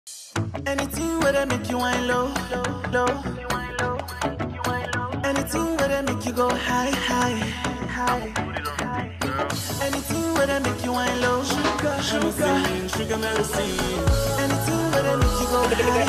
Anything where they make you wine low, low. Anything where they make you go high, high, high. Anything where they make you wine low, sugar, sugar, sugar medicine. Anything where they make you go high,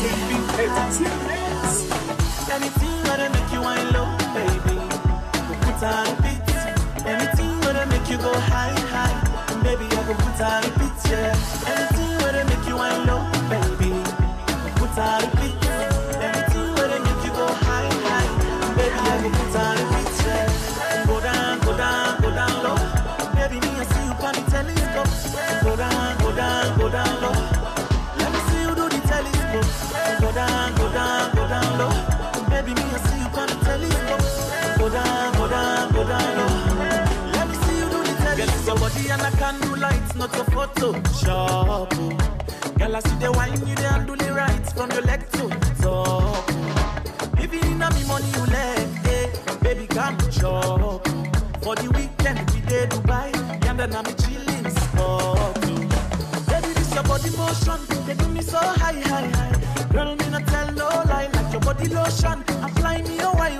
high. Anything where they make you wine low, baby, go put on repeat. Anything where they make you go high, high, baby, I go put on repeat, yeah. Anything where they make you wine low, baby, go put on repeat. Anything where they make you go high, high, baby, I go put on repeat, yeah. Go down, go down, go down low, baby, me I see you on the telescope. Go down, go down, go down low. Let me see you do the telescope. Go down, go down, go down low. Baby, me I see you on the telescope. Go down, go down, go down low. Let me see you do the telescope. Girl, it's your body and I can do lights, not a photo. Sharp. Girl, I see the wine you there and do the right from your leg to top. If you need me money, you let it. Baby, come shop. For the weekend, we day Dubai. And then I'm chilling spot. Baby, this your body motion. They do me so high, high, high. Girl, me not tell no lie. Like your body lotion. Apply me, oh, why.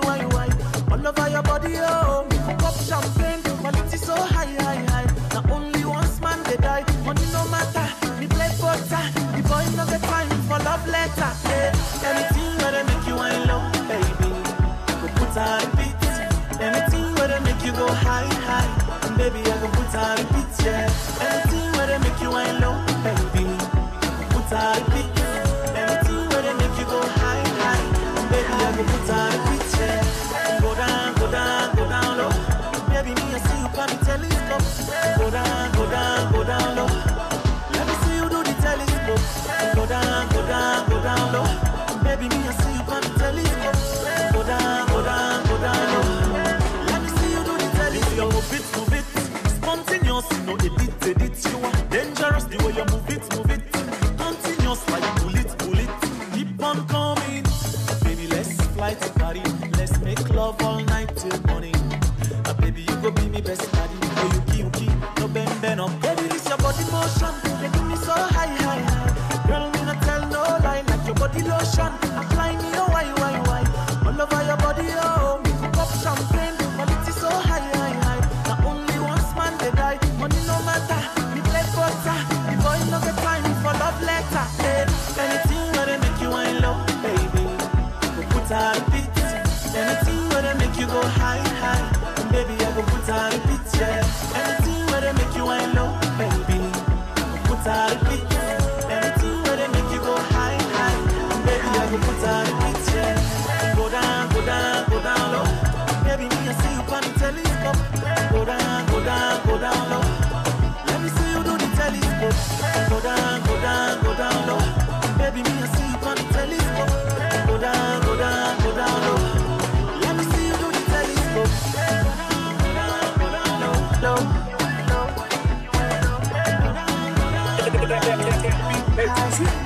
All over your body, oh. Make a pop champagne. Quality so high, high, high. Now only once man they die. Money no matter. Me play butter. The boy no get time for love letter. Yeah. Anything where they make you wine low, baby, go put on repeat. Anything where they make you go high, high, and baby I go put on repeat, yeah. Anything where they make you wine low, baby, go put on repeat. Anything where they make you go high, high, and baby I go put on repeat, yeah. Go down, go down, go down low. Baby, me I see you on the telescope. Go down, go down, go down low. Let me see you do the telescope. Go down, go down, go down low. Baby, me I see you on the telescope. Go down, go down, go down low. Let me see you do the telescope. You move it, spontaneous, no edit. You are dangerous the way you move it. Continuous like bullet. Keep on coming, baby. Let's fly to Paris. Let's make love all night till morning. Baby, you go be me best buddy. Oh, you key, no bend up. Baby, this your body motion. They do me so high, high, high. Girl, me not tell no lie. Like your body lotion. Apply me, oh, why. All over your body, oh. Make you pop champagne. Quality so high, high, high. Now only once man they die. Money no matter. Me play butter. The boy no get time for love letter. Yeah. Anything where they make you wine low, baby, go put on repeat. Anything where they make you go high, high, and baby I go put on repeat, yeah. Anything where they make you wine low, baby, go put on repeat. Anything where they make you go high, high, and baby I go put on repeat, yeah. Go down, go down, go down low. Baby, me I see you on the telescope. Go down, go down, go down low. Let me see you do the telescope. Go down, go down, go down low. Baby, me I see you on the telescope. Go down, go down, go down low. Let me see you do the telescope. Go down, go down low. Low.